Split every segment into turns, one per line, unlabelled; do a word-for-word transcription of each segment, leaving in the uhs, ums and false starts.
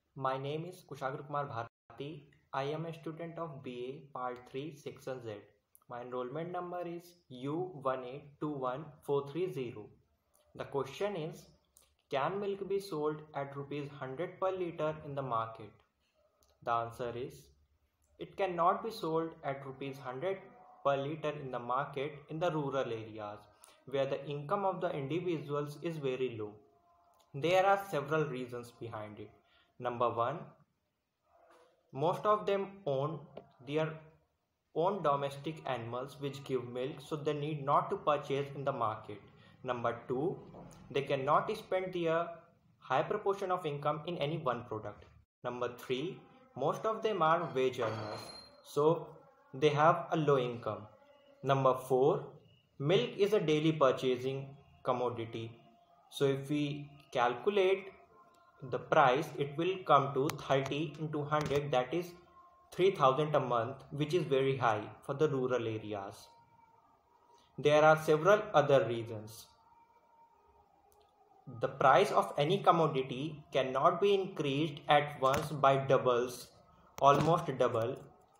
My name is Kushagra Kumar Bharati. I am a student of B A Part three Section Z. My enrollment number is U one eight two one four three zero. The question is, can milk be sold at rupees one hundred per litre in the market? The answer is, it cannot be sold at rupees one hundred per litre in the market in the rural areas where the income of the individuals is very low. There are several reasons behind it. Number one, most of them own their own domestic animals which give milk, so they need not to purchase in the market. Number two, they cannot spend their high proportion of income in any one product. Number three, most of them are wage earners, so they have a low income. Number four, milk is a daily purchasing commodity. So if we calculate the price, it will come to thirty into one hundred, that is three thousand a month, which is very high for the rural areas. There are several other reasons. The price of any commodity cannot be increased at once by doubles, almost double.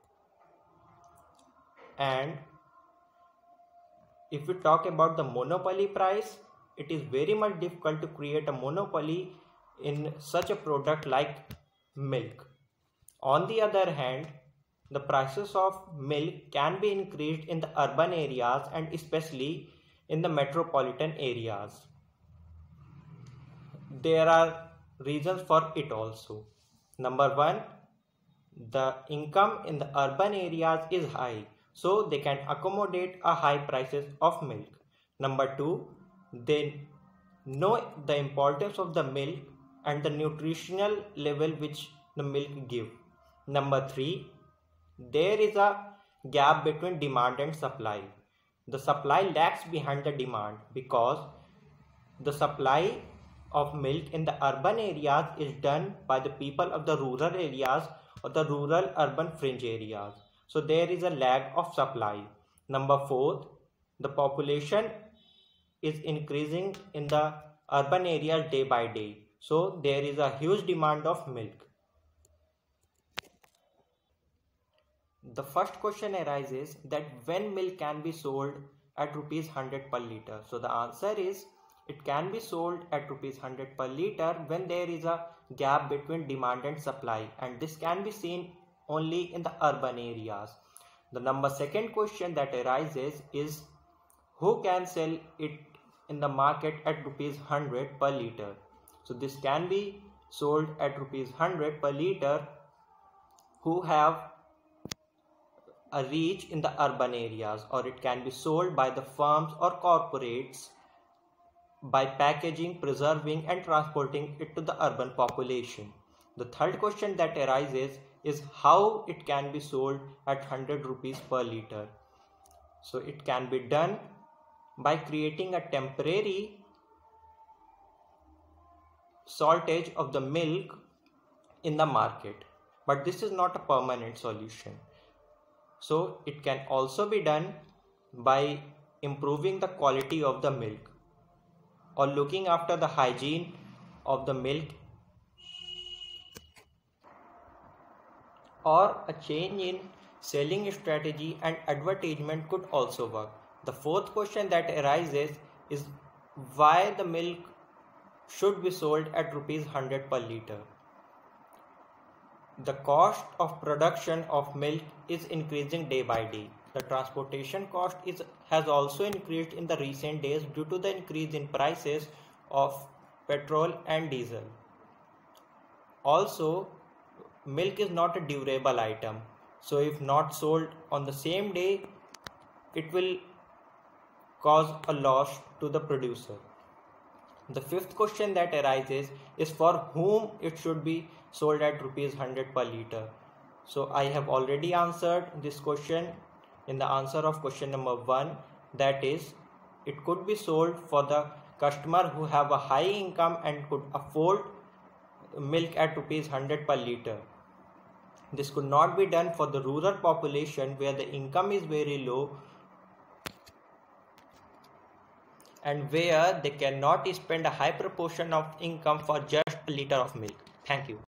And if we talk about the monopoly price, it is very much difficult to create a monopoly in such a product like milk. On the other hand, the prices of milk can be increased in the urban areas and especially in the metropolitan areas. There are reasons for it also. Number one, the income in the urban areas is high, so they can accommodate a high prices of milk. Number two, they know the importance of the milk and the nutritional level which the milk give. Number three, there is a gap between demand and supply. The supply lags behind the demand because the supply of milk in the urban areas is done by the people of the rural areas or the rural urban fringe areas. So there is a lag of supply. Number four, the population is increasing in the urban areas day by day. So there is a huge demand of milk. The first question arises that when milk can be sold at rupees one hundred per litre. So the answer is, it can be sold at rupees one hundred per litre when there is a gap between demand and supply, and this can be seen only in the urban areas. The number second question that arises is, who can sell it in the market at rupees one hundred per litre? So this can be sold at rupees one hundred per litre who have a reach in the urban areas, or it can be sold by the firms or corporates by packaging, preserving and transporting it to the urban population. The third question that arises is how it can be sold at one hundred rupees per litre. So it can be done by creating a temporary shortage of the milk in the market, but this is not a permanent solution. So it can also be done by improving the quality of the milk or looking after the hygiene of the milk, or a change in selling strategy and advertisement could also work. The fourth question that arises is why the milk should be sold at rupees one hundred per litre. The cost of production of milk is increasing day by day. The transportation cost is has also increased in the recent days due to the increase in prices of petrol and diesel. Also, milk is not a durable item, so if not sold on the same day, it will cause a loss to the producer. The fifth question that arises is for whom it should be sold at rupees one hundred per litre. So I have already answered this question in the answer of question number one, that is, it could be sold for the customer who have a high income and could afford milk at rupees one hundred per litre. This could not be done for the rural population where the income is very low and where they cannot spend a high proportion of income for just a liter of milk. Thank you.